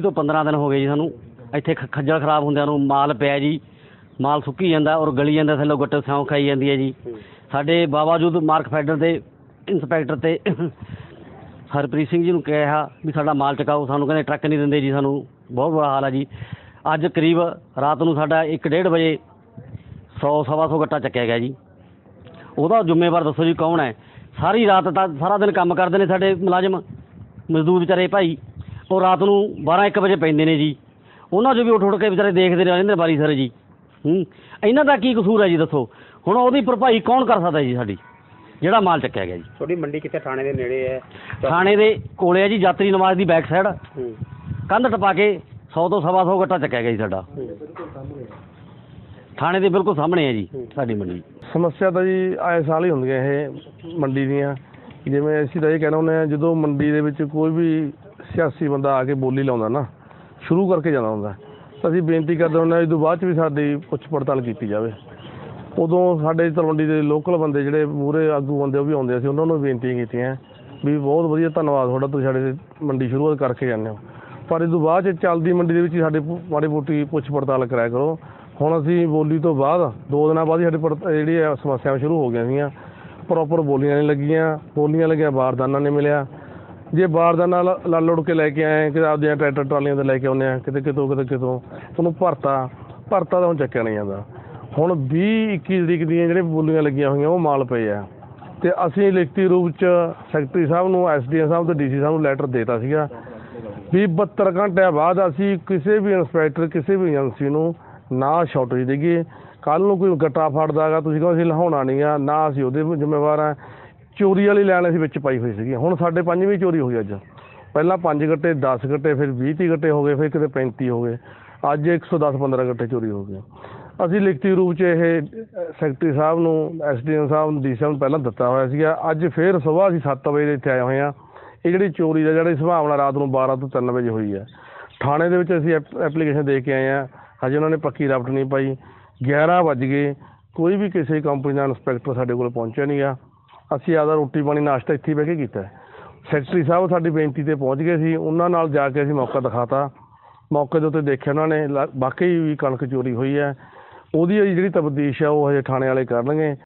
ਤੋਂ 15 दिन हो गए जी सानू ਇੱਥੇ खज्जल खराब ਹੁੰਦਿਆਂ ਨੂੰ। माल ਪਿਆ जी, माल ਸੁੱਕੀ ਜਾਂਦਾ ਔਰ ਗਲੀ ਜਾਂਦਾ ਥੱਲੇ ਗੱਟੇ ਸਿਉਂ ਖਾਈ ਜਾਂਦੀ ਹੈ जी। ਸਾਡੇ ਬਾਵਜੂਦ ਮਾਰਕ ਫੈਡਰ ਦੇ ਇੰਸਪੈਕਟਰ ਤੇ ਹਰਪ੍ਰੀਤ ਸਿੰਘ जी ਨੂੰ ਕਿਹਾ ਵੀ ਸਾਡਾ ਮਾਲ ਚਕਾਓ, ਸਾਨੂੰ ਕਹਿੰਦੇ ਟਰੱਕ ਨਹੀਂ ਦਿੰਦੇ ਜੀ। ਸਾਨੂੰ ਬਹੁਤ ਬੁਰਾ ਹਾਲ ਹੈ ਜੀ। ਅੱਜ ਕਰੀਬ ਰਾਤ ਨੂੰ ਸਾਡਾ 1-1:30 ਵਜੇ 100-125 ਗੱਟਾ ਚੱਕਿਆ ਗਿਆ ਜੀ। ਉਹਦਾ ਜ਼ਿੰਮੇਵਾਰ ਦੱਸੋ ਜੀ ਕੌਣ ਹੈ? ਸਾਰੀ ਰਾਤ ਤਾਂ ਸਾਰਾ ਦਿਨ ਕੰਮ ਕਰਦੇ ਨੇ ਸਾਡੇ ਮੁਲਾਜ਼ਮ ਮਜ਼ਦੂਰ ਵਿਚਾਰੇ ਭਾਈ, ਉਹ ਰਾਤ ਨੂੰ 12-1 ਵਜੇ ਪੈਂਦੇ ਨੇ ਜੀ। ਉਹਨਾਂ 'ਚੋਂ ਵੀ ਉੱਠ ਕੇ ਵਿਚਾਰੇ ਦੇਖਦੇ ਰਹਿੰਦੇ ਨੇ ਬਾਰੀ ਸਾਰੇ ਜੀ। ਇਹਨਾਂ ਦਾ ਕੀ ਕਸੂਰ ਹੈ ਜੀ ਦੱਸੋ? ਹੁਣ ਉਹਦੀ ਭਰਪਾਈ ਕੌਣ ਕਰ ਸਕਦਾ ਜੀ ਸਾਡੀ, ਜਿਹੜਾ ਮਾਲ ਚੱਕਿਆ ਗਿਆ ਜੀ? ਤੁਹਾਡੀ ਮੰਡੀ ਕਿੱਥੇ? ਥਾਣੇ ਦੇ ਨੇੜੇ ਹੈ? ਥਾਣੇ ਦੇ ਕੋਲੇ ਹੈ ਜੀ, ਯਾਤਰੀ ਨਿਵਾਸ ਦੀ ਬੈਕ ਸਾਈਡ। ਕੰਧ ਟਪਾ ਕੇ 100 ਤੋਂ 125 ਗੱਟਾ ਚੱਕਿਆ ਗਿਆ ਜੀ ਸਾਡਾ। ਥਾਣੇ ਦੇ ਬਿਲਕੁਲ ਸਾਹਮਣੇ ਹੈ ਜੀ ਸਾਡੀ ਮੰਡੀ। ਸਮੱਸਿਆ ਤਾਂ ਜੀ ਆਏ ਸਾਲ ਹੀ ਹੁੰਦੀਆਂ ਇਹ ਮੰਡੀ ਦੀਆਂ। ਜਿਵੇਂ ਅਸੀਂ ਤਾਂ ਇਹ ਕਹਿਣਾ ਹੁੰਦੇ ਹਾਂ, ਜਦੋਂ ਮੰਡੀ ਦੇ ਵਿੱਚ ਕੋਈ ਵੀ ਸਿਆਸੀ ਬੰਦਾ ਆ ਕੇ ਬੋਲੀ ਲਾਉਂਦਾ ਨਾ, ਸ਼ੁਰੂ ਕਰਕੇ ਜਾਂਦਾ ਹੁੰਦਾ, ਤਾਂ ਅਸੀਂ ਬੇਨਤੀ ਕਰਦੇ ਹੁੰਦੇ ਹਾਂ ਇਸ ਤੋਂ ਬਾਅਦ 'ਚ ਵੀ ਸਾਡੀ ਪੁੱਛ ਪੜਤਾਲ ਕੀਤੀ ਜਾਵੇ। ਉਦੋਂ ਸਾਡੇ ਤਲਵੰਡੀ ਦੇ ਲੋਕਲ ਬੰਦੇ ਜਿਹੜੇ ਮੂਹਰੇ ਆਗੂ ਬੰਦੇ ਉਹ ਵੀ ਆਉਂਦੇ ਸੀ, ਉਹਨਾਂ ਨੂੰ ਬੇਨਤੀਆਂ ਕੀਤੀਆਂ ਵੀ ਬਹੁਤ ਵਧੀਆ ਧੰਨਵਾਦ ਤੁਹਾਡਾ, ਤੁਸੀਂ ਸਾਡੇ ਮੰਡੀ ਸ਼ੁਰੂਆਤ ਕਰਕੇ ਜਾਂਦੇ ਹੋ। ਪਰ ਇਸ ਤੋਂ ਬਾਅਦ 'ਚ ਚੱਲਦੀ ਮੰਡੀ ਦੇ ਵਿੱਚ ਹੀ ਸਾਡੇ ਮਾੜੀ ਮੋਟੀ ਪੁੱਛ ਪੜਤਾਲ ਕਰਾਇਆ ਕਰੋ। ਹੁਣ ਅਸੀਂ ਬੋਲੀ ਤੋਂ ਬਾਅਦ 2 ਦਿਨਾਂ ਬਾਅਦ ਹੀ ਸਾਡੇ ਜਿਹੜੀ ਸਮੱਸਿਆਵਾਂ ਸ਼ੁਰੂ ਹੋ ਗਈਆਂ ਸੀਗੀਆਂ। ਪ੍ਰੋਪਰ ਬੋਲੀਆਂ ਨਹੀਂ ਲੱਗੀਆਂ, ਬੋਲੀਆਂ ਲੱਗੀਆਂ ਬਾਰਦਾਨਾ ਨਹੀਂ ਮਿਲਿਆ। ਜੇ ਬਾਰਦਾਨਾ ਲੜ ਲੁੜ ਕੇ ਲੈ ਕੇ ਆਏ, ਕਿਤੇ ਆਪਦੀਆਂ ਟਰੈਕਟਰ ਟਰਾਲੀਆਂ 'ਤੇ ਲੈ ਕੇ ਆਉਂਦੇ ਹਾਂ, ਕਿਤੇ ਕਿਤੋਂ ਉਹਨੂੰ ਭਰਤਾ ਤਾਂ ਹੁਣ ਚੱਕਿਆ ਨਹੀਂ ਜਾਂਦਾ। ਹੁਣ 20-21 ਤਰੀਕ ਦੀਆਂ ਜਿਹੜੀਆਂ ਬੋਲੀਆਂ ਲੱਗੀਆਂ ਹੋਈਆਂ ਉਹ ਮਾਲ ਪਏ ਆ, ਅਤੇ ਅਸੀਂ ਲਿਖਤੀ ਰੂਪ 'ਚ ਸੈਕਟਰੀ ਸਾਹਿਬ ਨੂੰ, SDM ਸਾਹਿਬ ਅਤੇ DC ਸਾਹਿਬ ਨੂੰ ਲੈਟਰ ਦੇਤਾ ਸੀਗਾ ਵੀ 72 ਘੰਟਿਆਂ ਬਾਅਦ ਅਸੀਂ ਕਿਸੇ ਵੀ ਇੰਸਪੈਕਟਰ, ਕਿਸੇ ਵੀ ਏਜੰਸੀ ਨੂੰ ਨਾ ਸ਼ਾਰਟੇਜ ਦੇਈਏ। ਕੱਲ੍ਹ ਨੂੰ ਕੋਈ ਗੱਟਾ ਫੜਦਾ ਗਾ, ਤੁਸੀਂ ਕਹੋ ਅਸੀਂ ਲਹਾਉਣਾ ਨਹੀਂ ਗਾ, ਨਾ ਅਸੀਂ ਉਹਦੇ ਜ਼ਿੰਮੇਵਾਰ ਹਾਂ। ਚੋਰੀ ਵਾਲੀ ਲਾਈਨ ਅਸੀਂ ਵਿੱਚ ਪਾਈ ਹੋਈ ਸੀਗੀ। ਹੁਣ ਸਾਡੇ 5ਵੀਂ ਚੋਰੀ ਹੋਈ ਅੱਜ। ਪਹਿਲਾਂ 5 ਗੱਟੇ, 10 ਗੱਟੇ, ਫਿਰ 20-30 ਗੱਟੇ ਹੋ ਗਏ, ਫਿਰ ਕਿਤੇ 35 ਹੋ ਗਏ, ਅੱਜ 110-15 ਗੱਟੇ ਚੋਰੀ ਹੋ ਗਏ। ਅਸੀਂ ਲਿਖਤੀ ਰੂਪ 'ਚ ਇਹ ਸੈਕਟਰੀ ਸਾਹਿਬ ਨੂੰ, SDM ਸਾਹਿਬ ਨੂੰ, DC ਸਾਹਿਬ ਨੂੰ ਪਹਿਲਾਂ ਦਿੱਤਾ ਹੋਇਆ ਸੀਗਾ। ਅੱਜ ਫਿਰ ਸੁਬਾਹ ਅਸੀਂ 7 ਵਜੇ ਇੱਥੇ ਆਏ ਹੋਏ ਹਾਂ। ਇਹ ਜਿਹੜੀ ਚੋਰੀ ਦਾ ਜਿਹੜੀ ਸੰਭਾਵਨਾ ਰਾਤ ਨੂੰ 12 ਤੋਂ 3 ਵਜੇ ਹੋਈ ਹੈ। ਥਾਣੇ ਦੇ ਵਿੱਚ ਅਸੀਂ ਐਪਲੀਕੇਸ਼ਨ ਦੇ ਕੇ ਆਏ ਹਾਂ, ਹਜੇ ਉਹਨਾਂ ਨੇ ਪੱਕੀ ਰਪਟ ਨਹੀਂ ਪਾਈ। 11 ਵੱਜ ਗਏ, ਕੋਈ ਵੀ ਕਿਸੇ ਕੰਪਨੀ ਦਾ ਇੰਸਪੈਕਟਰ ਸਾਡੇ ਕੋਲ ਪਹੁੰਚਿਆ ਨਹੀਂ ਗਾ। ਅਸੀਂ ਆਪਦਾ ਰੋਟੀ ਪਾਣੀ ਨਾਸ਼ਤਾ ਇੱਥੇ ਬਹਿ ਕੇ ਕੀਤਾ। ਸੈਕਟਰੀ ਸਾਹਿਬ ਸਾਡੀ ਬੇਨਤੀ 'ਤੇ ਪਹੁੰਚ ਗਏ ਸੀ, ਉਹਨਾਂ ਨਾਲ ਜਾ ਕੇ ਅਸੀਂ ਮੌਕਾ ਦਿਖਾਤਾ। ਮੌਕੇ ਦੇ ਉੱਤੇ ਦੇਖਿਆ ਉਹਨਾਂ ਨੇ ਵਾਕਈ ਵੀ ਕਣਕ ਚੋਰੀ ਹੋਈ ਹੈ। ਉਹਦੀ ਜਿਹੜੀ ਤਫਤੀਸ਼ ਹੈ ਉਹ ਹਜੇ ਥਾਣੇ ਵਾਲੇ ਕਰਨਗੇ।